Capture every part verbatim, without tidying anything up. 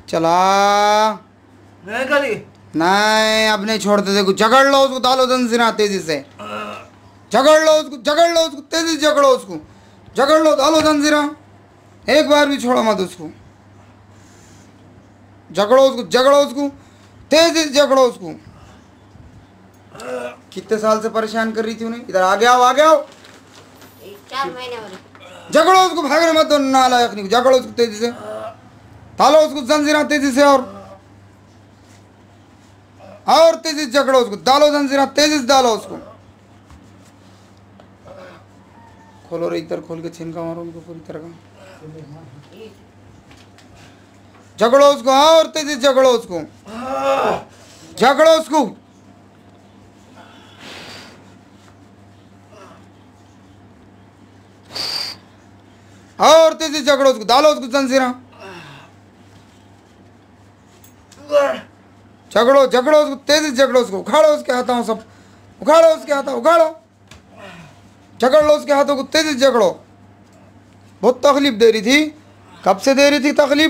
चला नहीं करी नहीं, अब नहीं छोड़ते। देखो झगड़ लो उसको, डालो जंजीरा तेजी से, झगड़ लो उसको, झगड़ लो उसको, तेजी से झगड़ो उसको, झगड़ लो, डालो जंजीरा, एक बार भी छोड़ो मत उसको, झगड़ो उसको, झगड़ो उसको, तेजी से झगड़ो उसको। कितने साल से परेशान कर रही थी उन्हें? इधर आगे आओ, आगे आओ, चार महीने झगड़ो उसको, भागने मत दो नालायक नहीं, झगड़ो उसको तेजी से, डालो उसको जंजीरा तेजी से, और और तेजी से झगड़ो उसको, डालो जंजीरा तेजी से, डालो उसको, खोलो रे इधर, खोल के छिनका मारो उनको पूरी तरह का, झगड़ो उसको, और तेजी से झगड़ो उसको, झगड़ो उसको, और तेजी से झगड़ो उसको, डालो उसको जंजीरा, झगड़ो झगड़ो उसको, तेजी से झगड़ो उसको, उखाड़ो उसके हाथों सब, उखाड़ो उसके हाथों, उखाड़ो, झगड़ लो उसके हाथों को, तेजी से झगड़ो। बहुत तकलीफ दे रही थी, कब से दे रही थी तकलीफ?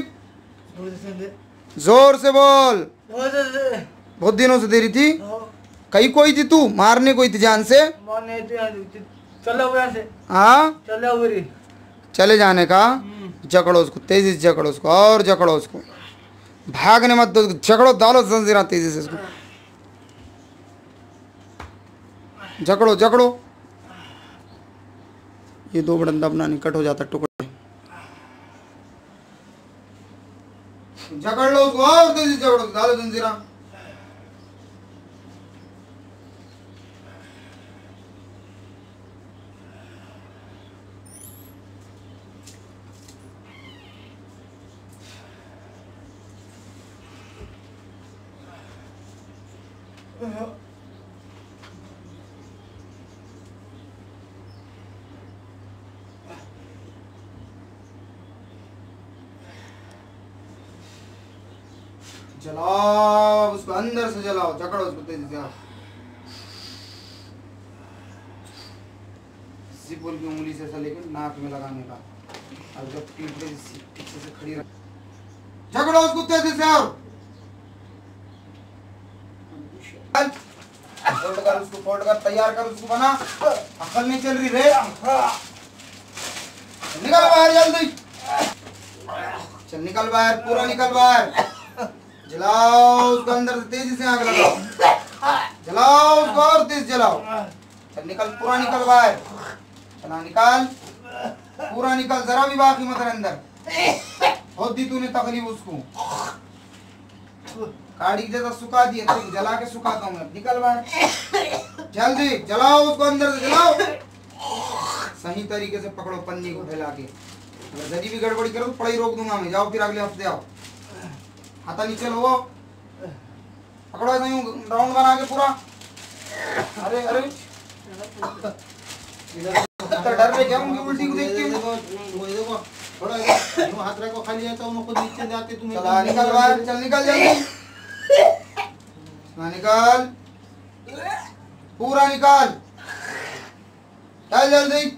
जोर से बोल। बहुत दिनों से दे रही थी। कहीं कोई थी तू? मारने कोई थी जान से? हाँ, चले जाने का। झगड़ो उसको, तेजी से झगड़ो उसको, और झगड़ो उसको, भागने मत दो, झगड़ो, डालो जंजीरा तेजी से उसको, झगड़ो झगड़ो। ये दो बड़ंदा अपना निकट हो जाता टुकड़े, झगड़ लो उसको, और तेजी से झगड़ो, डालो जंजीरा। जलाओ उसको, अंदर से जलाओ, झगड़ो उसको तेजी से। जिपुल की उंगली से ऐसा लेके नाक में लगाने का, और जब पीठ पे ठीक से खड़ी रख, झगड़ो उसको तेजी से, और फोल्ड कर उसको, फोल्ड कर, तैयार कर उसको, बना। अकल नहीं चल रही रे, निकल बाहर जल्दी, चल निकल बाहर, पूरा निकल बाहर, जलाओ उसको, अंदर से तेजी से आग लगाओ, जलाओ उसको, और तेज जलाओ, चल निकल, पूरा निकल बाहर, चला निकाल, पूरा निकल, जरा भी बाकी मत रहे अंदर। बहुत दी तूने तकलीफ उसको, काड़ी जैसा सुखा दिया, तो जला के सुखाता हूँ मैं, निकल बाहर, जल्दी जलाओ उसको, अंदर से जलाओ, सही तरीके से पकड़ो पन्नी को फैला के, अगर जरी भी गड़बड़ी करो तो पढ़ाई रोक दूंगा मैं। जाओ फिर अगले हफ्ते आओ, हाथा नीचे लो, पकड़ो ऐसा यूं राउंड बना के पूरा। अरे अरे डर रहे क्या उनकी उल्टी को देख के? देखो थोड़ा देखो, हाथ रखो खाली है तो उनको नीचे जाते तुम। चला निकल बाहर, चल निकल जल्दी, निकल, पूरा निकाल, चल जल्दी,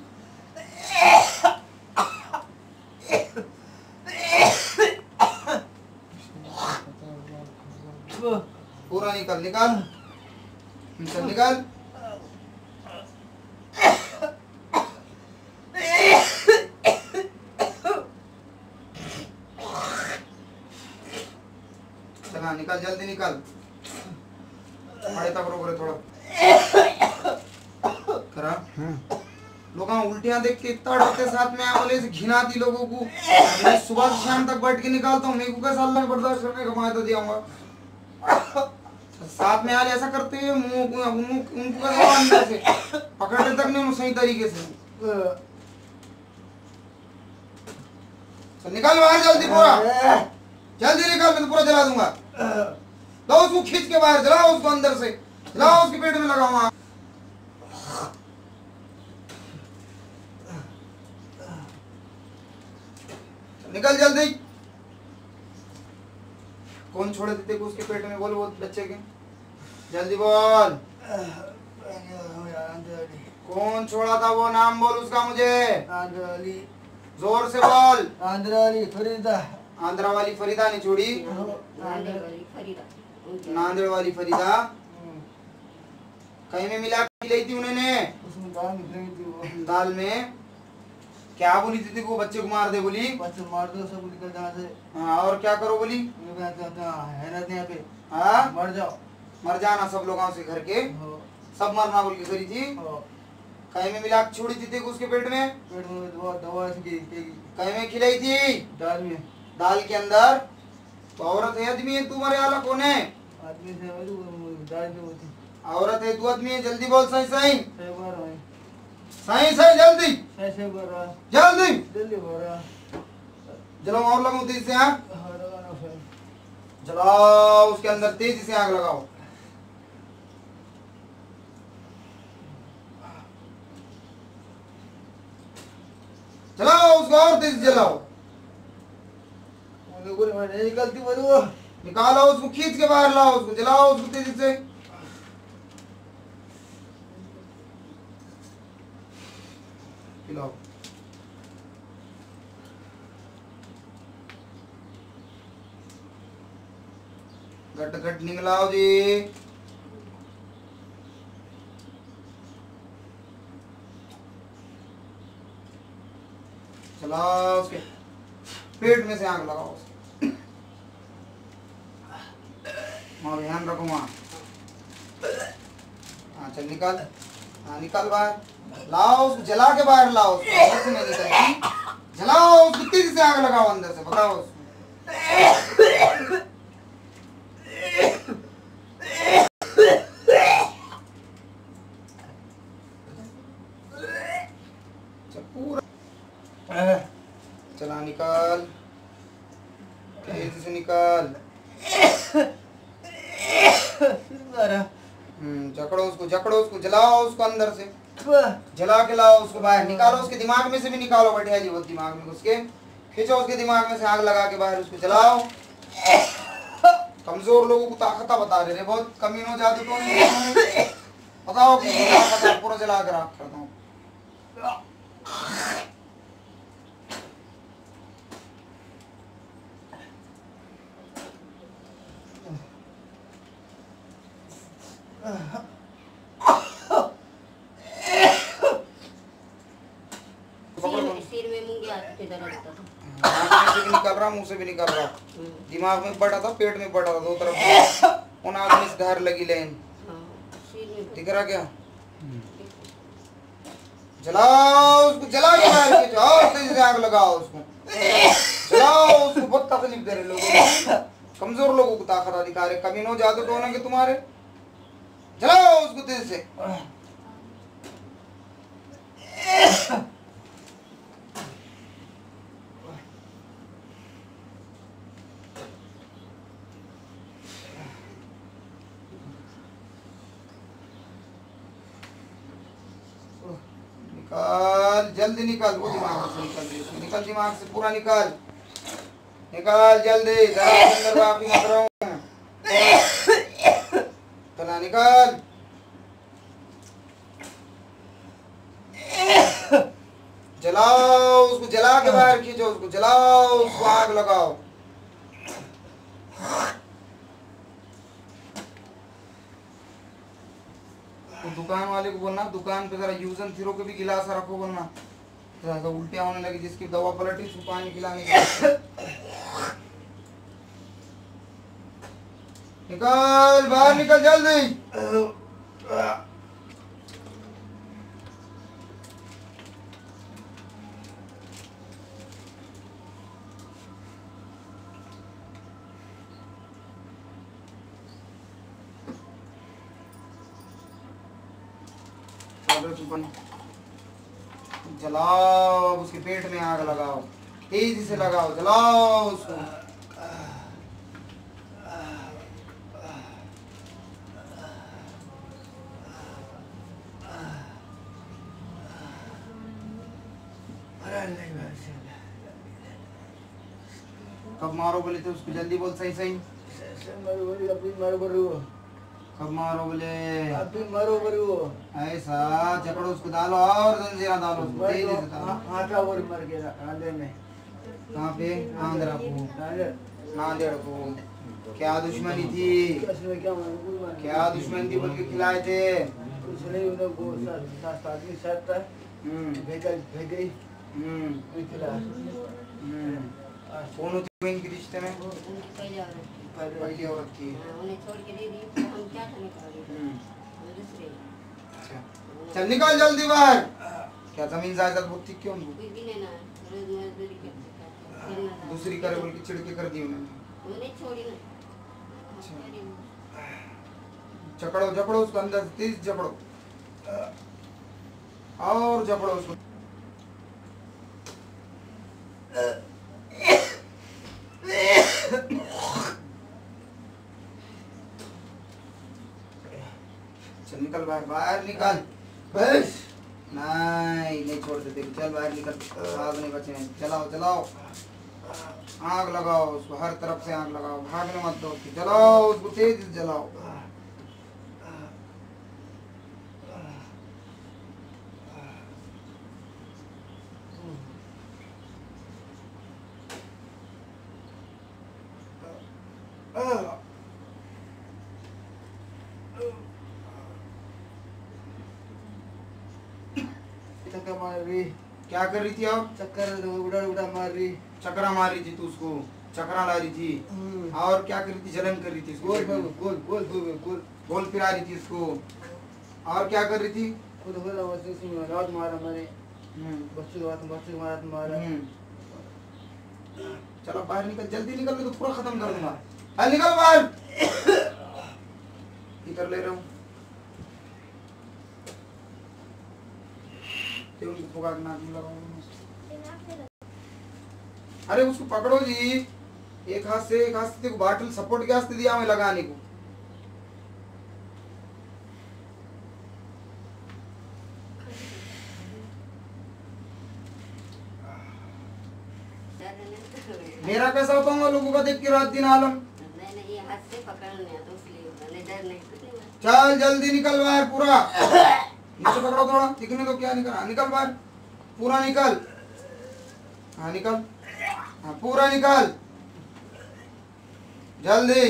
पूरा निकल, निकाल, चल निकाल, चला निकल, जल्दी निकल, खड़े तक रोक रहे थोड़ा करा। लोग उल्टियां देख के इतना डरते, साथ में आंवले से घिनाती लोगों को। मैं सुबह से शाम तक बैठ के निकालता हूँ, मेरे को कैसा अल्लाह ने बर्दाश्त करने का मायदा दिया होगा। साथ में यार ऐसा करते हैं, मुंह उनको कैसा अंदर से पकड़ते तक नहीं सही तरीके से। तो निकल बाहर जल्दी, पूरा जल्दी निकल, मैं तो पूरा जला दूंगा। तो उसको खींच के बाहर जलाओ, उसको अंदर से जलाओ, उसके पेट में लगाओ। निकल जल्दी, कौन छोड़े थे को उसके पेट में? बोल वो बच्चे के, जल्दी बोल, कौन छोड़ा था वो? नाम बोल उसका मुझे, अली, जोर से बोल। अली फरीदा, आंध्रा वाली फरीदा ने छोड़ी, नांदेड़ वाली फरीदा, उनके नांदेड़ वाली फरीदा कहीं में मिला के खिलाई थी उन्होंने, उसमें दाल निकली थी वो। दाल में क्या बोली थी वो बच्चे को मार दे बोली, बच्चे मार दो सब निकल जाना से। हाँ और क्या करो बोली, ये कहते हैं है ना यहाँ पे हाँ मर जाओ। मर जाना सब लोगों से घर के, हो सब मरना बोल के करी थी। हो कहीं में मिला के छोड़ी थी, थी उसके पेट में, पेट में दवा दवा ऐसे की की कहीं में खिलाई थी दाल में दाल के अंदर। तो औरत है आदमी है, तुम्हारे आला कौन है, आदमी से वो दाल जो होती औरत है तू आदमी है, जल्दी बोल सही सही सही बार है सही सही जल्दी सही सही बार रहा जल्दी। जल्दी बार रहा जलाओ और लगाओ तेजी से आग, हाँ लगाना फिर जलाओ उसके अंदर तेजी से आग लगाओ। जलाओ उसको और तेजी से जलाओ, मुझे कोई नहीं निकलती बोलो। निकालो उसको, खींच के बाहर लाओ उसको, जलाओ उसको तेजी से। खिलाओ घट घट निकलाओ जी। चलाओ उसके पेट में से आग लगाओ उसके। माँ ध्यान रखो माँ। हाँ चल निकाल, हाँ निकाल बाहर, लाओ उसको जला के बाहर लाओ उसको, अंदर से नहीं निकलती। जलाओ उसको तेजी से आग लगाओ अंदर से, बताओ उसको। पूरा चला निकाल, तेजी से निकाल। हम्म जकड़ो उसको, जकड़ो उसको, जलाओ उसको अंदर से, जला के लाओ उसको बाहर, निकालो उसके दिमाग में से भी निकालो बढ़िया जी, वो दिमाग में उसके खींचो, उसके दिमाग में से आग लगा के बाहर उसको जलाओ। कमजोर लोगों को ताकत बता रहे रे, बहुत कमीनों जादू तो नहीं बताओ कि ताकत पूरा जला कर आग करता हूँ। सिर सिर में मूंगे आते दर्द होता था। आँख में से भी निकल रहा, मुंह से भी निकल रहा, दिमाग में बढ़ा था, पेट में बढ़ा था, दो तरफ उन आग में से धार लगी लेन। हाँ, सिर में दिख रहा क्या, जलाओ उसको, जला के बाहर खींचो और तेजी से आग लगाओ उसको, जलाओ उसको। बहुत तकलीफ दे रहे लोगों को, कमजोर लोगों को ताकत दिखा रहे, कमीनों जादू टोने के तुम्हारे। जलाओ उसको तेजी से। निकाल जल्दी निकाल, वो दिमाग से निकल रही है, निकल दिमाग से पूरा निकाल, निकाल जल्दी, जरा अंदर बाकी मत रहो। चला निकाल, जलाओ उसको, जला के बाहर खींचो उसको, जलाओ उसको, आग लगाओ। तो दुकान वाले को बोलना, दुकान पे जरा यूजन थ्रो के भी गिलास रखो, बोलना जरा तो उल्टियाँ होने लगी, जिसकी दवा पलटी उसको पानी खिलाने के। निकाल बाहर, निकल जल्दी। जलाओ उसके पेट में आग लगाओ, तेजी से लगाओ, जलाओ उसको। कब मारो बोले थे उसको, जल्दी बोल, सही सही मारो बोली अपनी मारो करो, कब मारो बोले, अपनी मारो करो ऐसा जकड़ो उसको, डालो और जंजीरा डालो उसको, तेजी से डालो। आटा और मर गया आंधे में। कहाँ पे? आंध्रा को, नांदेड़ नांदेड़ को। क्या दुश्मनी थी? कसम क्या मालूम क्या दुश्मनी थी बोल के खिलाए थे? कुछ नहीं उधर वो सात सात आदमी साथ था हम्म भेजा भेज गई हम्म कोई खिला हम्म। कौन होती है इनके रिश्ते में? उनकी पहले औरत थी। पहली औरत थी। हाँ, उन्हें छोड़ के दे दी तो हम क्या करने पाएंगे? हम्म, हम दूसरे अच्छा। चल निकल जल्दी बाहर। क्या जमीन जायदाद बहुत थी क्यों उनको? कोई भी नहीं ना रोज मजदूरी करते फिर ना था। दूसरी करे बोल के चिड़के कर दी उन्होंने। उन्हें छोड़ी ना। अच्छा। अरे, जकड़ो जकड़ो उसको अंदर से तेज जकड़ो और जकड़ो उसको। चल निकल बाहर बाहर निकल। बस नहीं नहीं छोड़ देते चल बाहर निकल। भागने बचे हैं चलाओ चलाओ आग लगाओ उसको हर तरफ से आग लगाओ भागने मत दो जलाओ उसको तेज से जलाओ। चक्कर मार रही क्या कर रही थी आप? चक्कर उड़ा उड़ा मार रही चक्रा मार रही थी तू उसको चक्रा ला रही थी और क्या कर रही थी? जलन कर रही थी इसको गोल पेट में। गोल गोल गोल गोल गोल फिरा रही थी इसको और क्या कर रही थी? खुद बोला बच्चे से रात मारा मैंने हम्म, बच्चे को बच्चे को मारा मारा हम्म। चलो बाहर निकल जल्दी निकल मैं तो पूरा खत्म कर दूंगा। अरे निकल बाहर। कर ले रहा हूँ उनको पुकार नाक में लगाऊंगा। अरे उसको पकड़ो जी एक हाथ से एक हाथ से देखो बाटल सपोर्ट के हाथ से दिया हमें लगाने को। मेरा कैसा होता लोगों का देख के रात दिन आलम। नहीं नहीं ये हाथ से पकड़ने आता इसलिए मैंने डर नहीं कुछ नहीं। चल जल्दी निकल बाहर पूरा नीचे पकड़ो थोड़ा दिखने तो क्या निकल। हाँ निकल बाहर पूरा निकल। हाँ निकल हाँ पूरा निकल जल्दी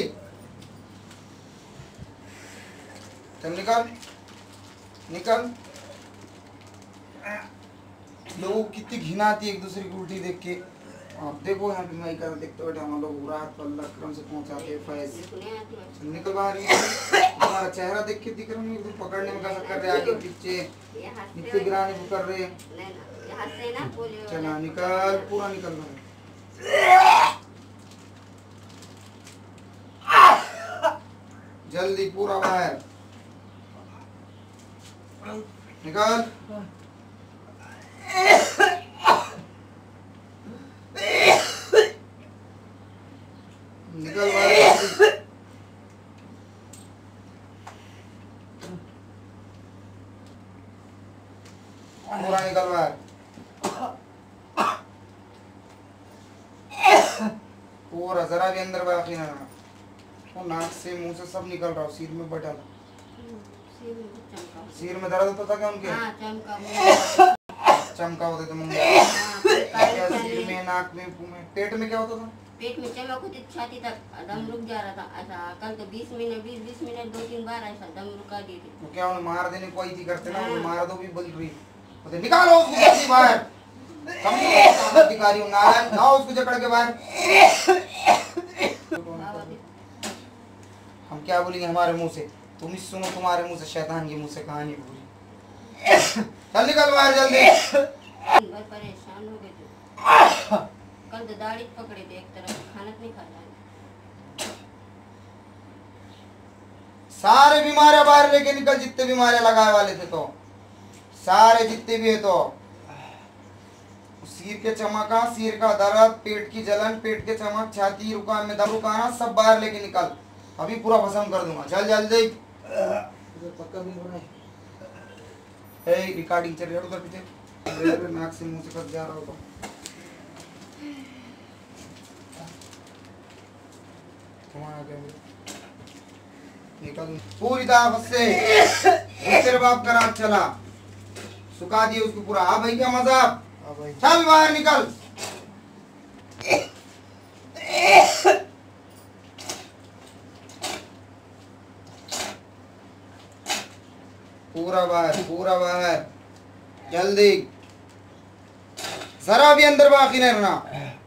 चल निकल निकल। लोगों को कितनी घिना आती है एक दूसरे की उल्टी देख के। आप देखो यहाँ पे मैं कर देखते बैठे हम लोग रात पर क्रम से पहुंचाते हैं फैज। नहीं आती है। चल निकल बाहर हमारा चेहरा देख के दिख रहा है एकदम पकड़ने में कैसा कर रहे आगे पीछे ये हाथ से नीचे गिराने को कर रहे। नहीं ना ये हाथ से ना पोलियो चला वाला- निकल पूरा निकल बाहर जल्दी पूरा बाहर निकल। निकल बाहर जल्दी। पूरा निकल बाहर पूरा जरा भी अंदर बाकी ना रहा। वो नाक से मुंह से सब निकल रहा सिर में बैठा था। सिर में कुछ चमका होता सिर में दर्द होता था क्या उनके? है। हाँ चमका मुंह चमका होते थे मुंह में हाँ, क्या काले सिर काले। में नाक में मुंह में पेट में क्या होता था? पेट में चमक होती छाती तक दम रुक जा रहा था ऐसा। कल तो बीस मिनट बीस बीस मिनट दो तीन बार ऐसा दम रुका दी थी। वो क्या उन्हें मार देने को आई थी करते ना वो हाँ। मार दो भी बोल रही बोलते निकालो उसको जल्दी बाहर। कम अधिकारी हूँ नारायण लाओ उसको जकड़ के बाहर। बाबा भी हम क्या बोलेंगे हमारे मुंह से? तुम ही सुनो तुम्हारे मुंह से शैतान के मुंह से कहानी पूरी। चल निकल बाहर जल्दी। दिन भर परेशान हो गए थे। कल तो दाढ़ी पकड़े थे एक तरफ खाना नहीं खा रहा। सारे बीमारियां बाहर लेके निकल जितने बीमारियां लगाए वाले थे तो सारे जितने भी है तो सिर के चमका सिर का दर्द पेट की जलन पेट के चमक छाती रुका में दम रुकाना सब बाहर लेके निकल। अभी पूरा भस्म कर दूंगा चल जल्दी। पक्का भी बनाए ए रिकॉर्डिंग चल रही है उधर पीछे नाक से मुंह से कस जा रहा होगा। निकल पूरी दावत से तेरे बाप का रात चला सुखा दिए उसको पूरा। हाँ भाई क्या मजाक हाँ भाई चल बाहर निकल पूरा बाहर, पूरा बाहर, जल्दी, जरा भी अंदर बाकी नहीं रहना।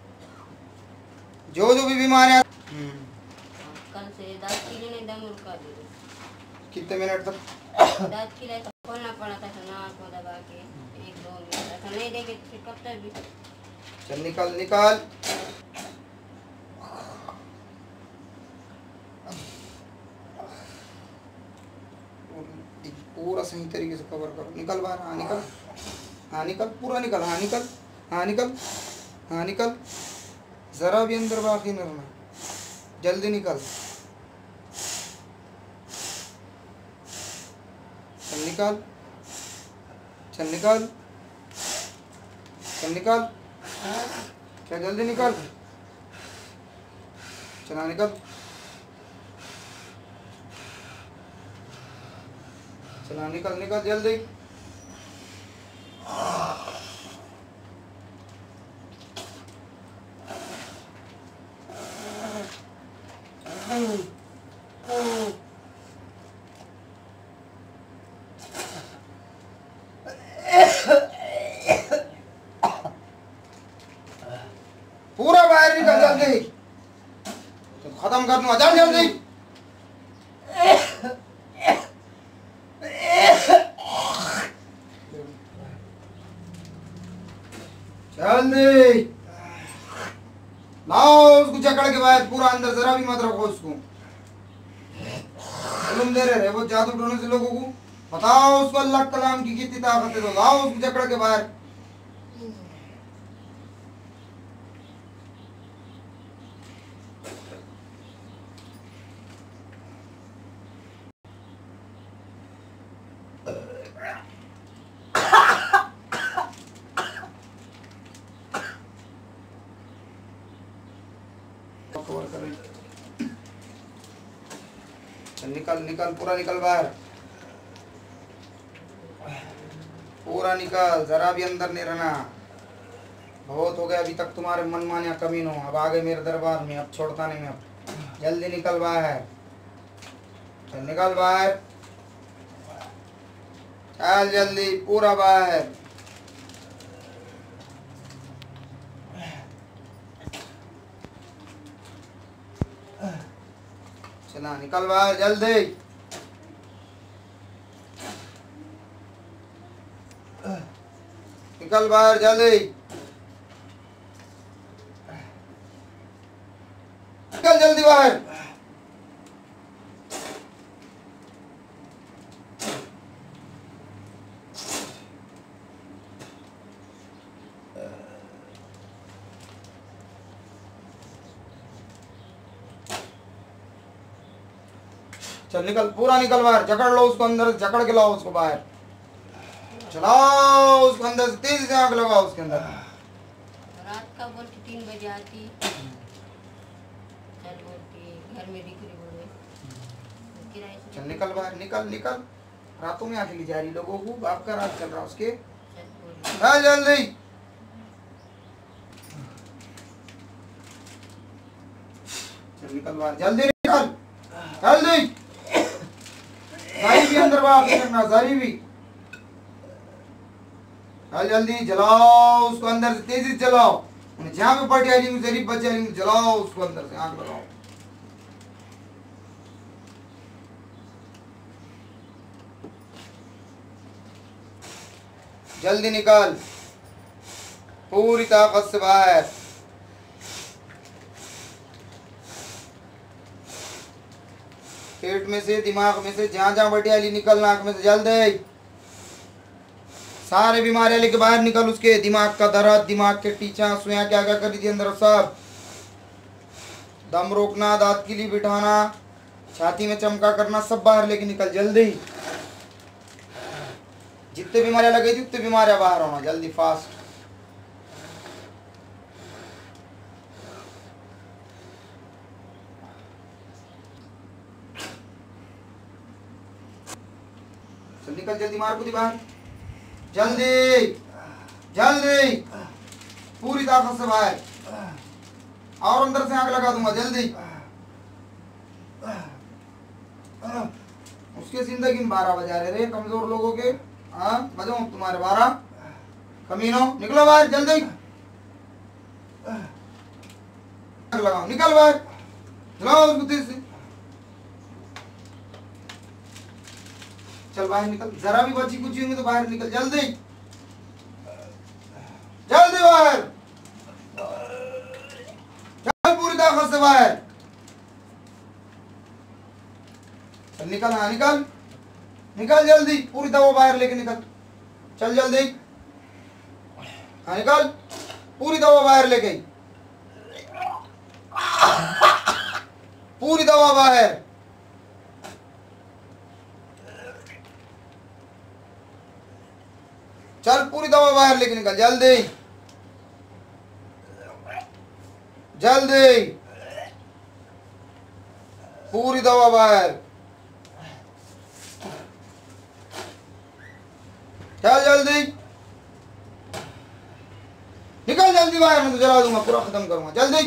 जो जो भी बीमारियां कल से दांत किले ने दम रुका दिए। कितने मिनट तक? दांत किले तो खोलना पड़ा था नाक को दबा के एक दो मिनट, ऐसा नहीं देखे तो फिर कब तक भी। चल निकल निकल। पूरा सही तरीके से कवर करो। निकल बाहर, हाँ निकल, हाँ निकल, पूरा निकल, हाँ निकल, हाँ निकल, हाँ निकल, जरा भी अंदर बाकी न रहना, जल्दी निकल। चल निकल, चल निकल, चल निकल, क्या जल्दी निकल, चला निकल, चला निकल, निकल जल्दी। पूरा बाहर निकल जल्दी, तो खत्म कर दूंगा, चल जल्दी। जल्दी लाओ उसको जकड़ के बाहर, पूरा अंदर, जरा भी मत रखो उसको। मालूम दे रहे वो जादू टोने से लोगों को, बताओ उसको अल्लाह कलाम की कितनी ताकत है, तो लाओ उसको जकड़ के बाहर। कवर करें। चल निकल निकल, पूरा निकल बाहर, पूरा निकल, जरा भी अंदर नहीं रहना। बहुत हो गया अभी तक तुम्हारे मनमानिया कमीनों, अब आ गए मेरे दरबार में, अब छोड़ता नहीं मैं। अब जल्दी निकल बाहर, चल निकल बाहर, चल जल्दी, पूरा बाहर। चला निकल बाहर जल्दी, निकल बाहर जल्दी, निकल जल्दी बाहर। चल निकल, पूरा निकल बाहर, जकड़ लो उसको अंदर, जकड़ के लाओ उसको बाहर, चलाओ उसको अंदर से, तेजी से आग लगाओ उसके अंदर। रात का बोल के तीन बजे आती, चल बोलती घर में दिख रही बोले, किराए से चल निकल बाहर, निकल निकल, रातों में आके ले जा रही लोगों को, बाप का रात चल रहा उसके, चल बोल। चल जल्दी, चल निकल बाहर, जल्दी निकल, जल्दी, सारी भी अंदर बाहर नहीं करना, सारी भी, चल जल्दी, जलाओ उसको अंदर से, तेजी से जलाओ, जहाँ पे पटी आई जरीब बचे आई जलाओ उसको अंदर से, आग लगाओ। जल्दी निकल, पूरी ताकत से बाहर, पेट में से, दिमाग में से, जहां जहां बटी आई निकल, नाक में से, जल्दी, सारे बीमारियां लेके बाहर निकल उसके, दिमाग का दर्द, दिमाग के टीचा, सुइयां क्या क्या करी थी अंदर सब, दम रोकना, दांत किली बिठाना, छाती में चमका करना, सब बाहर लेके निकल जल्दी। जितने बीमारियां लगी थी उतने बीमारियां बाहर होना, जल्दी फास्ट। चल निकल जल्दी, मार कूदी बाहर, जल्दी जल्दी, पूरी ताकत से बाहर, और अंदर से आग लगा दूंगा, जल्दी उसके जिंदगी में बारह बजा रहे रे कमजोर लोगों के। हाँ बजाऊं तुम्हारे बारह कमीनों, निकलो बाहर जल्दी, लगाओ निकल बाहर, चलाओ उसको तेज से, चल बाहर निकल, जरा भी बची कुछ होंगे तो बाहर निकल जल्दी, जल्दी बाहर चल, पूरी ताकत से बाहर चल, निकल, हाँ निकल निकल जल्दी, पूरी दवा बाहर लेके निकल, चल जल्दी, हाँ निकल, पूरी दवा बाहर लेके, पूरी दवा बाहर, चल पूरी दवा बाहर लेके निकल जल्दी जल्दी, पूरी दवा बाहर, चल जल्दी निकल जल्दी बाहर, मैं तो जला दूंगा, पूरा खत्म करूंगा जल्दी।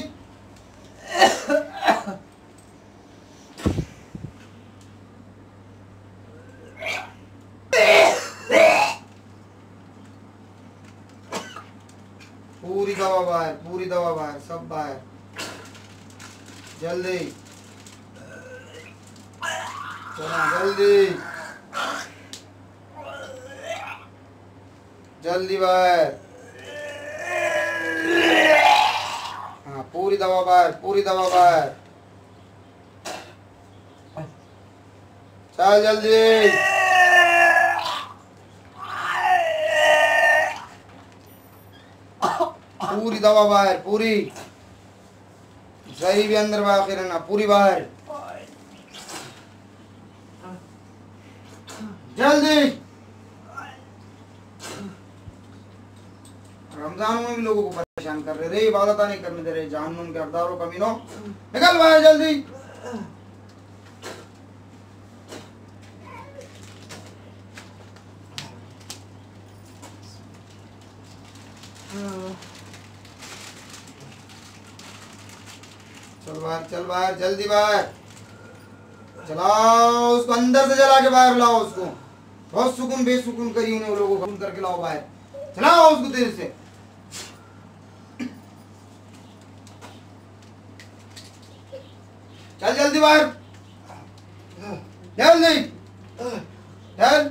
पूरी दवा बाहर, पूरी दवा बाहर, सब बाहर जल्दी, चला जल्दी जल्दी बाहर, हाँ पूरी दवा बाहर, पूरी दवा बाहर, चल जल्दी, पूरी दवा बाहर, पूरी सही भी अंदर बाहर रहना, पूरी बाहर जल्दी। रमजान में भी लोगों को परेशान कर रहे रे, इबादत नहीं करने दे रहे, जहन्नुम के अरदारों कमीनों, निकल बाहर जल्दी, चल बाहर, चल बाहर जल्दी बाहर, चलाओ उसको, अंदर से जला के बाहर लाओ उसको, बहुत सुकून बेसुकून करी उन्हें लोगों को, करके लाओ बाहर, चलाओ उसको तेज से, चल जल्दी बाहर जल्दी, चल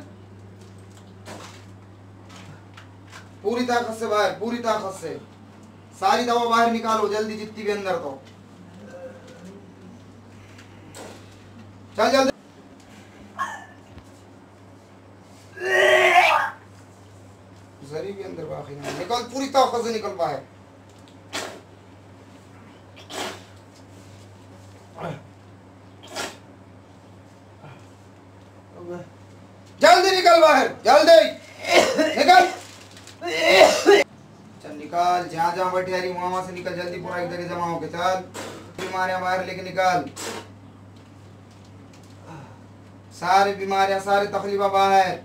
पूरी ताकत से बाहर, पूरी ताकत से सारी दवा बाहर निकालो जल्दी, जितनी भी अंदर, तो चल जल्दी, जरी भी अंदर बाकी नहीं, निकल पूरी ताकत से निकल बाहर, जल्दी निकल बाहर जल्दी निकल, चल निकाल, जहाँ जहाँ बैठे रही वहां वहां से निकल जल्दी, पूरा एक जगह जमा होके चल, बीमारियां बाहर लेके निकाल, सारी बीमारियां सारी तकलीफा बाहर,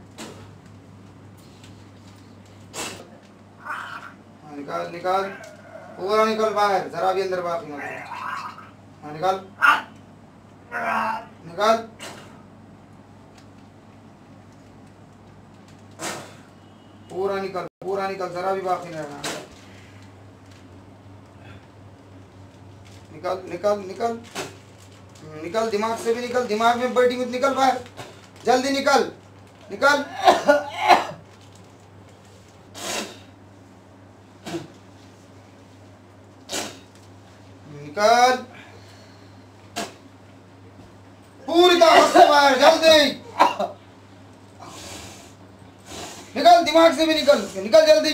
निकाल निकाल पूरा निकल बाहर, जरा भी अंदर बाकी मत, निकाल निकाल, पूरा निकल, पूरा निकल, जरा भी बाकी नहीं रहना, निकल निकल निकल निकल, दिमाग से भी निकल, दिमाग में बैठी मत, निकल बाहर जल्दी, निकल निकल, निकल पूरी ताकत से बाहर जल्दी, निकल, दिमाग से भी निकल, निकल जल्दी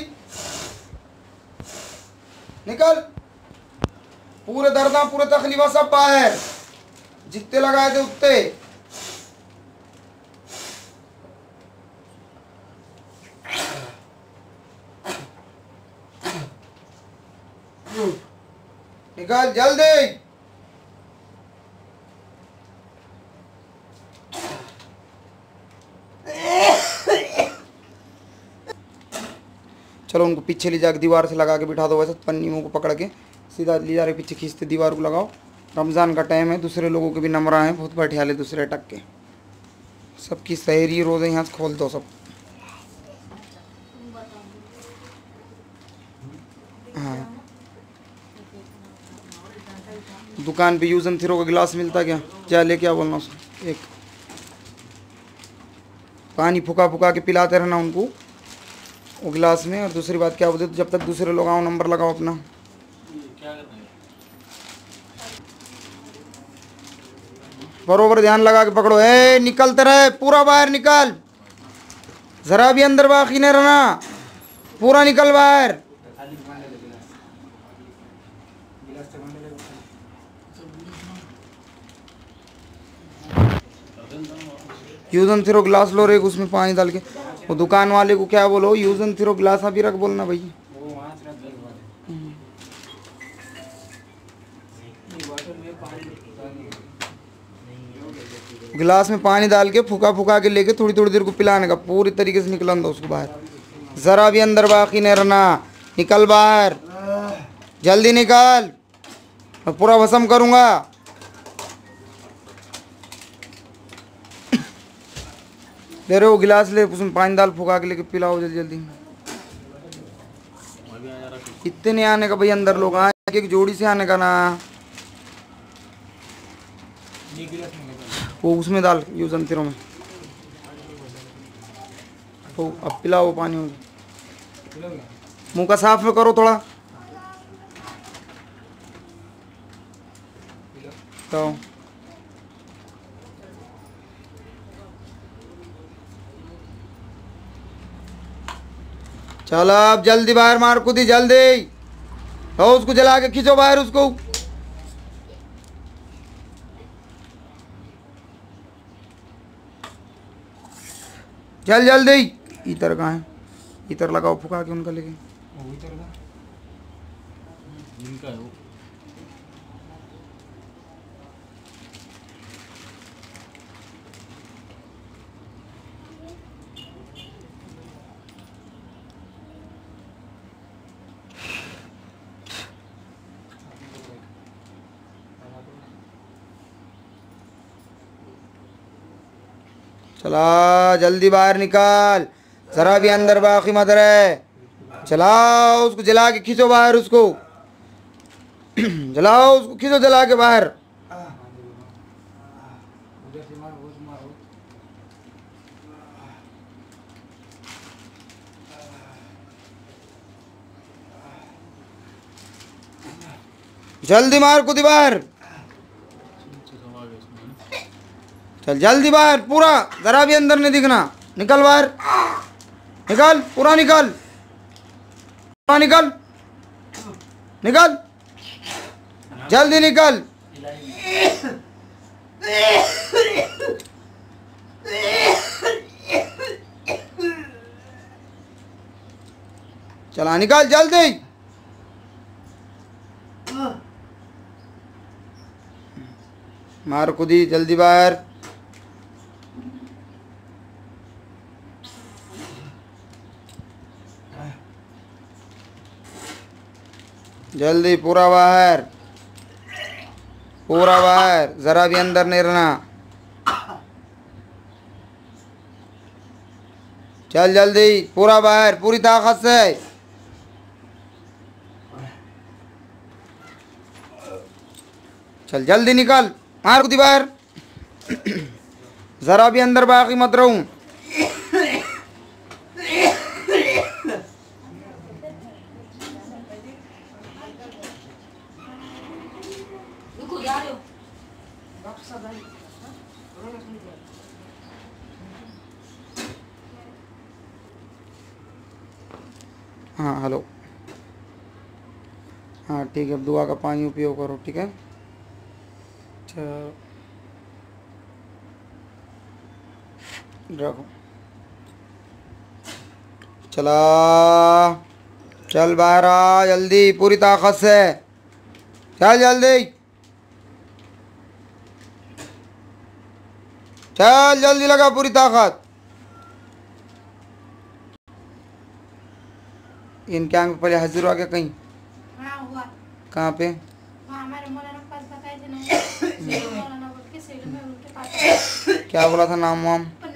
निकल, पूरे दर्दा पूरे तकलीफा सब बाहर, जितने लगाए थे उतने, निकल जल्दी, चलो उनको पीछे ले जाकर दीवार से लगा के बिठा दो, वैसे पन्नियों को पकड़ के सीधा ले जा रहे, पीछे खींचते दीवार को लगाओ, रमज़ान का टाइम है, दूसरे लोगों के भी नंबर आए हैं, बहुत बैठे हाले दूसरे टक के। सबकी सहेरी रोज यहाँ से खोल दो सब। हाँ दुकान पे यूज एंड थ्रो का गिलास मिलता क्या? क्या लेके आ बोलना उसको। एक पानी फुका फुका के पिलाते रहना उनको वो गिलास में। और दूसरी बात क्या बोलते, जब तक दूसरे लोग आओ नंबर लगाओ अपना। बरोबर ध्यान लगा के पकड़ो। ए निकलते रहे, पूरा बाहर निकल, जरा भी अंदर बाकी नहीं रहना, पूरा निकल बाहर। यूज एंड थ्रो गिलास लो रे, उसमें पानी डाल के। वो दुकान वाले को क्या बोलो, यूज एंड थ्रो गिलास अभी रख बोलना भाई। गिलास में पानी डाल के फुका फुका के लेके थोड़ी थोड़ी देर को पिलाने का, पूरी तरीके से निकलन दो उसको बाहर, जरा भी अंदर बाकी नहीं रहना। निकल बाहर, जल्दी निकल, मैं पूरा भस्म करूंगा। दे रहे हो गिलास ले, उसमें पानी डाल फुका के लेके पिलाओ जल्दी जल्दी। इतने नहीं आने का भाई अंदर लोग, आए एक एक जोड़ी से आने का ना। वो उसमें डाल यूज एंड थ्रो में। तो अब पिलाओ पानी, मुंह का साफ में करो थोड़ा। तो चलो अब जल्दी बाहर मार कूदी जल्दी। तो उसको जला के खींचो बाहर उसको। चल जल्दी। इतर कहाँ है? इतर लगाओ फुका के उनका लेके। चला जल्दी बाहर निकाल, जरा भी अंदर बाकी मत रहे। चलाओ उसको, जला के खींचो बाहर उसको। जलाओ उसको, खींचो जला के बाहर। जल्दी मार कूदी बाहर। चल जल्दी बाहर, पूरा जरा भी अंदर नहीं दिखना। निकल बाहर, निकल पूरा निकल, पूरा निकल, निकल जल्दी निकल। चला निकल जल्दी। मार कूदी जल्दी बाहर। जल्दी पूरा बाहर, पूरा बाहर, जरा भी अंदर नहीं रहना। चल जल्दी पूरा बाहर, पूरी ताकत से। चल जल्दी निकल, मार कूदी बाहर। जरा भी अंदर बाकी मत रहूं। हाँ हेलो, हाँ ठीक है, अब दुआ का पानी उपयोग करो, ठीक है। अच्छा रखो। चला चल बाहर आ जल्दी, पूरी ताकत से चल जल्दी, चल जल्दी लगा पूरी ताकत। इनके आंख पहले हाजिर हो गया कहीं? हाँ हुआ। कहाँ पे? वहाँ हमारे मौलाना पास बताए थे ना, मौलाना बोल के सेल में उनके पास। क्या बोला था नाम वाम?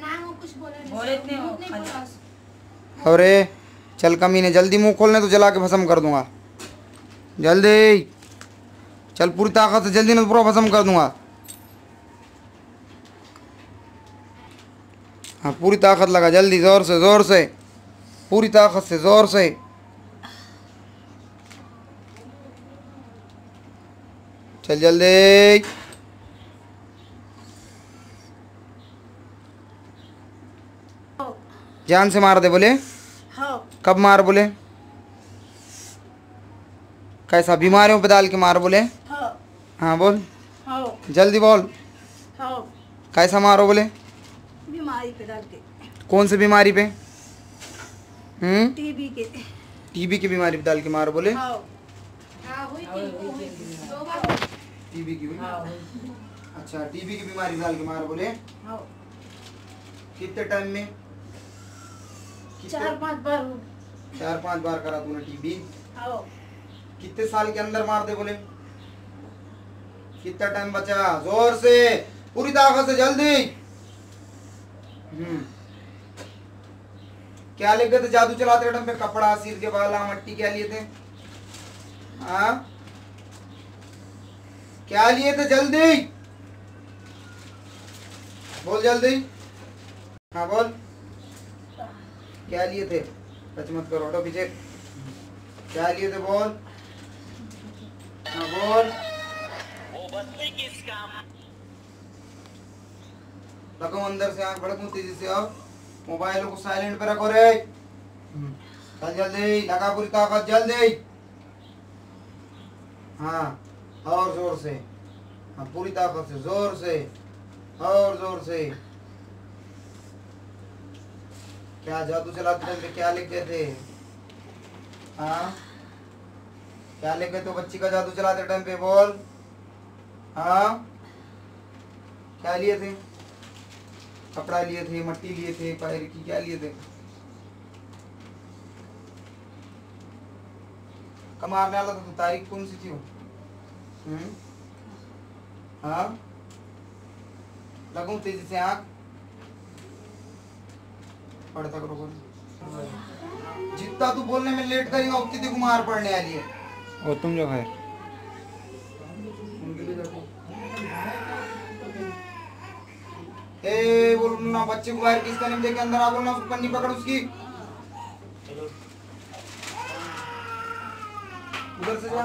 अरे चल कमीने, जल्दी मुंह खोलने तो जला के भस्म कर दूंगा। जल्दी चल, पूरी ताकत से जल्दी, नहीं तो पूरा भस्म कर दूंगा। हाँ पूरी ताकत लगा, जल्दी, जोर से जोर से, पूरी ताकत से, जोर से। चल जल्दी। जान से मार दे बोले। कब मार बोले? कैसा, बीमारियों पे डाल के मार बोले? हाँ बोल, जल्दी बोल। कैसा मारो बोले? बीमारी पे डाल के। कौन सी बीमारी पे? हम्म टीबी के। टीबी की बीमारी पे डाल के मारो बोले? हाँ। टीबी की हुई? अच्छा, टीबी की बीमारी पे डाल के मारो बोले? कितने टाइम में? चार पांच बार। चार पांच बार करा तूने टीबी? हाँ। कितने साल के अंदर मार दे बोले? कितना टाइम बचा? जोर से, पूरी ताकत से, जल्दी। हम्म क्या ले गए थे जादू चलाते टाइम पे? कपड़ा, सिर के बाला, मट्टी, क्या लिए थे? हाँ क्या लिए थे? जल्दी बोल, जल्दी। हाँ बोल, क्या लिए थे? टच मत करो, हटो पीछे। क्या लिए थे बोल? हाँ बोल। रखो अंदर से, आंख भड़कूं तेजी से। अब मोबाइलों को साइलेंट पे रखो रे। चल जल्दी, लगा पूरी ताकत, जल्दी। हाँ और जोर से, हाँ पूरी ताकत से, जोर से और जोर से। क्या जादू चलाते थे? क्या लिख गए थे? हाँ क्या लिख गए तो बच्ची का जादू चलाते टाइम पे? बोल। हाँ क्या लिए थे? कपड़ा लिए थे, मट्टी लिए थे, पैर की क्या लिए थे? कमारने वाला था तो तारीख कौन सी थी वो? हम्म हाँ लगूं तेजी से, आंख पढ़ता करो बोल। जितना तू बोलने में लेट करेगा उतनी तेरे को मार पड़ने वाली है। और तुम जो है उनके लिए देखो। ए बोल ना, बच्चे को बाहर किसका नहीं देखे, अंदर आ बोलना, उसको पन्नी पकड़ उसकी। उधर से जा।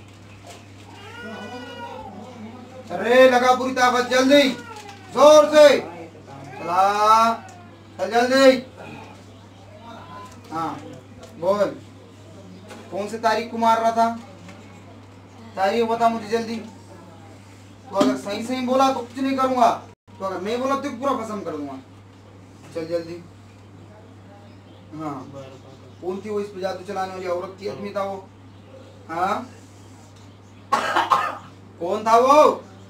अरे लगा पूरी ताकत, जल्दी, जोर से चला, चल जल्दी। हाँ बोल, कौन से तारीख को मार रहा था? तारीख बता मुझे जल्दी। तो अगर सही सही बोला तो कुछ नहीं करूंगा, तो अगर नहीं बोला तो पूरा खत्म कर दूंगा। चल जल्दी। हाँ कौन थी वो इस पे जादू चलाने वाली औरत थी, आदमी था वो? हाँ कौन था वो?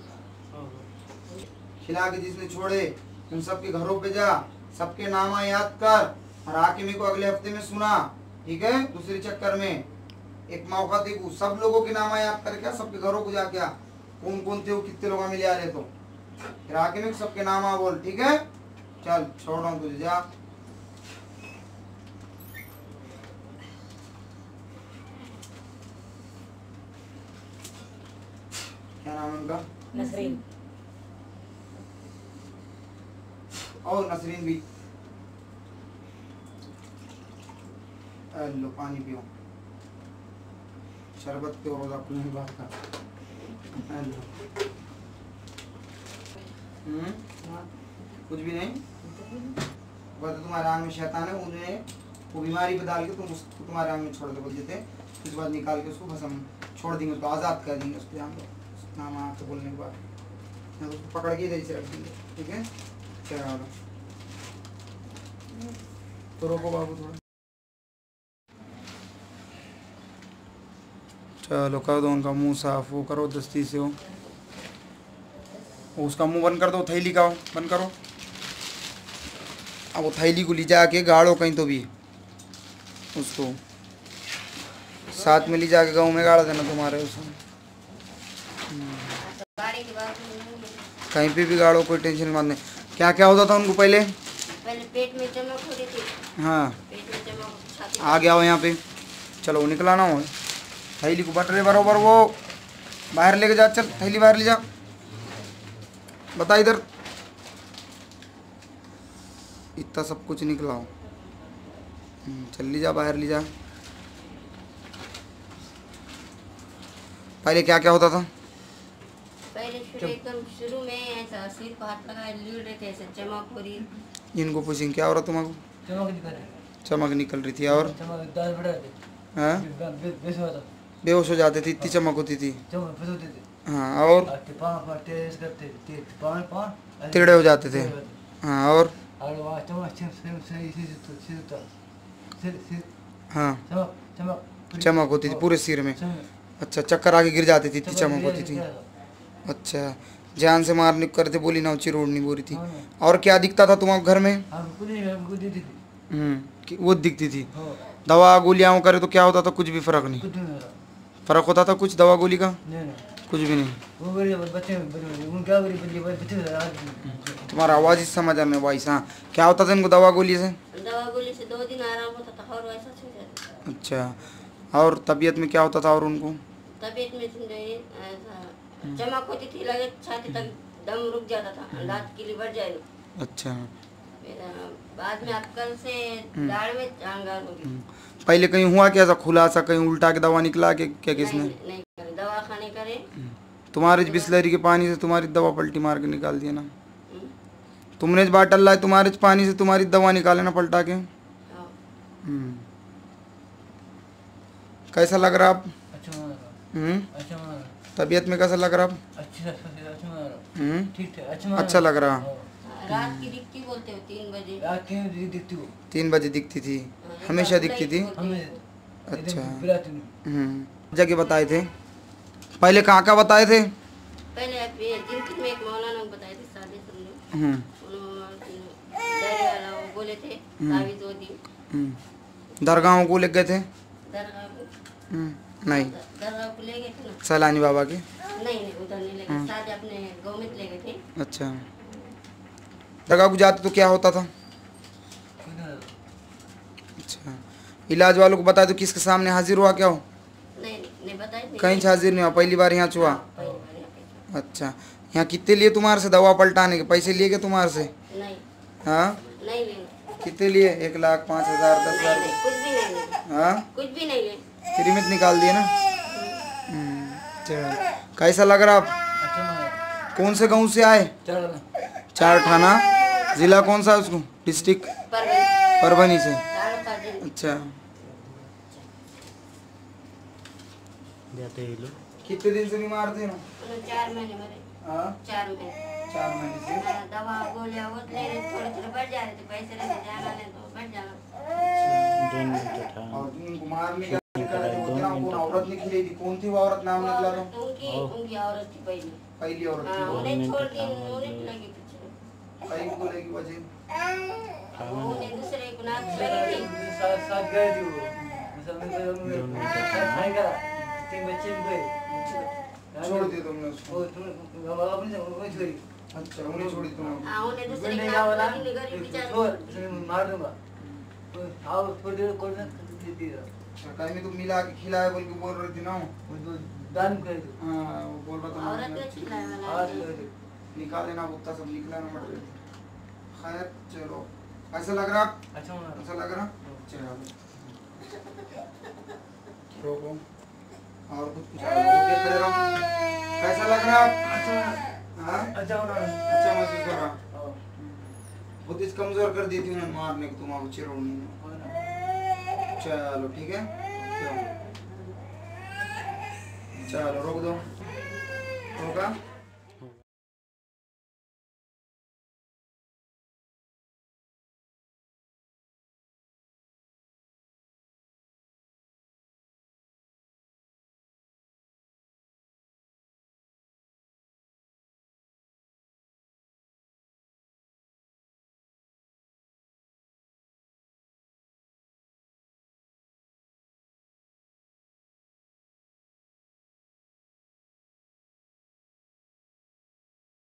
खिला के जिसने छोड़े उन सबके घरों पे जा, सबके नामा याद कर और आके मेरे को अगले हफ्ते में सुना, ठीक है? दूसरे चक्कर में एक मौका दे, सब लोगों के नामा याद करके सबके घरों को जाके आ, कौन कौन थे वो, कितने लोग मिले आ रहे, तो फिर आके में सबके नामा बोल, ठीक है? चल छोड़ रहा हूँ तुझे, जा। क्या नाम है उनका? नसरीन। और नसरीन भी। लो पानी पियो, शरबत पियो, रोजा अपनी बात का। हम्म कुछ भी नहीं, बस तुम्हारे आंग में शैतान है, उन्हें वो बीमारी पे डाल के तुम उसको तुम्हारे आंग में छोड़ दे बोल देते, उसके बाद निकाल के उसको भस्म छोड़ देंगे, उसको आज़ाद कर देंगे, उसके आंग नाम आपको बोलने के बाद उसको पकड़ के इधर से रख देंगे, ठीक है? चलो तो रोको बाबू थोड़ा, चलो कर दो उनका मुंह साफ, वो करो दस्ती से, हो उसका मुंह बंद कर दो, थैली का बंद करो। अब वो थैली को ले जाके गाड़ो कहीं तो भी, उसको साथ में ले जाके गाँव में गाड़ देना तुम्हारे, उसमें कहीं पे भी गाड़ो, कोई टेंशन मत नहीं। क्या क्या होता था उनको पहले? पहले पेट में चमक हो रही थी, हाँ पेट में चमक, छाती आ गया हो यहाँ पे। चलो निकला ना हो, थैली को बट रहे बरोबर, वो बाहर लेके जा, चल थैली बाहर ले जा, बता इधर। इतना सब कुछ निकला हो, चल ले जा बाहर ले जा। पहले क्या क्या होता था? पहले शुरू एकदम शुरू में ऐसा सिर को हाथ लगाए लीड़ रहे थे, ऐसे चमक हो रही। इनको पूछेंगे क्या हो रहा तुम्हारा? चमक निकल रही, चमक निकल रही थी। और चमक दाल बढ़ा रही, हाँ बे- बेस होता, बेहोश हो जाते थे, इतनी चमक होती थी। चमक फंस होती थी, हाँ और आते पाँव पाँव तेज करते थे, पाँव पाँव ऐसे टेढ़े हो जाते थे। टेढ़े होते। हाँ और और वहाँ चमक सिर सिर सही सिर तो सिर तो सिर सिर हाँ चमक चमक पूरी- चमक होती थी पूरे सिर में। चमक- अच्छा चक्कर आके गिर जाती थी, इतनी चमक चमक गिर- होती थी। गिर- अच्छा जान से मारने को करते, बोली ना ऊँची रोड नहीं बोली थी। हाँ ना। और क्या दिखता था तुम्हारे घर में? हमको नहीं हमको दी थी, हम्म कि वो दिखती थी। हाँ दवा गोलियाँ करे तो क्या होता था? कुछ भी फर्क नहीं। कुछ नहीं हो रहा, फर्क होता था कुछ दवा गोली का? नहीं नहीं कुछ भी नहीं। वो गरीब बच्चे बच्चे उन क्या गरीब बच्चे बच्चे बच्चे तुम्हारा आवाज़ ही समझ आने भाई। हाँ क्या होता था इनको दवा गोली से? दवा गोली से दो दिन आराम होता था और वैसा छूट जाता था। अच्छा और तबीयत में क्या होता था? और उनको तबीयत में समझो ये ऐसा चमक होती थी, लगे छाती तक दम रुक जाता था, दांत कीली बढ़ जाए। अच्छा फिर अ, बाद में आप कल से दाढ़ में अंगार हो गई। पहले कहीं हुआ क्या ऐसा खुलासा, कहीं उल्टा के दवा निकला के क्या किसने? नहीं नहीं करे, दवा खाने करे। तुम्हारे बिस्लरी के पानी से तुम्हारी दवा पलटी मार के निकाल दिया ना। हम्म, तुमने बाटल ला तुम्हारे पानी से तुम्हारी दवा निकाले ना पलटा के। हाँ। हम्म। कैसा लग रहा आप? अच्छा माना हम्म अच्छा माना तबीयत में कैसा लग रहा आप? अच्छा अच्छा माना हम्म ठीक है अच्छा माना अच्छा लग रहा। हाँ। रात की दिखती बोलते हो तीन बजे। रात के दिन दिखती हो तीन बजे दिखती थी, हाँ, एक हमेशा बार दिखती थी। बोलते हमें हो। अच्छा बिलाती नहीं हम्म जगह बताए थे पहले, कहाँ का बताए थे? पहले आप ये जिनकी में एक मौलाना को बताए थे शादी सुनने, हम्म उन्होंने दर वाला वो बोले थे तावीज़ वो दी हम्म दरगाहों को ले गए थे? दरगाह को, हम्म नहीं दरगाह को ले गए थे ना। सैलानी बाबा के? नहीं नहीं उधर नहीं ले गए, शादी अपने गाँव में ले गए थे। अच्छा दरगाह को जाते तो क्या होता था? अच्छा इलाज वालों को बताए तो किसके सामने हाजिर हुआ क्या हो? नहीं नहीं नहीं बताए नहीं। कहीं से हाजिर नहीं हुआ, पहली बार यहाँ हुआ? पहली बार यहाँ पे। अच्छा यहाँ कितने लिए तुम्हारे से दवा पलटाने के पैसे लिए के तुम्हारे से? नहीं हाँ नहीं नहीं कितने लिए? एक लाख, पाँच हजार, दस नहीं हजार? नहीं कुछ भी नहीं ले, हाँ कुछ भी नहीं ले। फ्री में निकाल दिए ना। हम्म, चल कैसा लग रहा आप? अच्छा माना कौन से गाँव से आए? चलो चार थाना, जिला कौन सा है उसको? डिस्ट्रिक्ट परवल परभनी से। साढ़े पाँच दिन। अच्छा जाते ही लोग कितने दिन से बीमार थे ना? उन्हें चार महीने मरे, हाँ चार महीने। चार महीने से। हाँ, दवा गोलियाँ वो ले रहे, थोड़े थोड़े बढ़ जा रहे थे, पैसे लेके जाना ले तो बढ़ जाना। दो मिनट था और उनको मारने का निकला था, उतना कौन औरत निकली थी? कौन थी वो औरत? नाम वो निकला औरत था? उनकी उनकी औरत थी पहली। पहली औरत हाँ थी। उन्हें छोड़ दी, उन्हें लगी पीछे। कहीं को लेगी वजह? वो उन्हें दूसरे को नाक से लगी थी। साथ साथ गए थे वो मतलब मैं खाई का तीन बच्चे गए छोड़ दिया तुमने उसको? वो तुम अपने से वो छोड़ी अच्छा उन्हें छोड़ी तुमने? हाँ उन्हें दूसरे नहीं को जाओ नाक ना लगी, गरीब बेचारे। छोड़ मैं मार दूंगा आओ थोड़ी देर कोई ना दे दिया अच्छा कहीं में तुम मिला के खिलाया बोल के बोल रही थी ना? वो दान कर दो हाँ वो बोल रहा था औरत मैं- को खिलाया वाला आज आदमी। कर दो निकाल देना, उतना सब निकला ना मटेरियल। खैर चलो ऐसा लग रहा? अच्छा माना ऐसा लग रहा? चलो रोको और कुछ पूछा ओके खड़े रहो। कैसा लग रहा? अच्छा हाँ अच्छा माना अच्छा महसूस कर रहा? हाँ खुद इस कमजोर कर दी थी उन्हें मारने को तुम्हारे चिरोड़ने ने। चलो ठीक है चलो चलो रोक दो, रोका।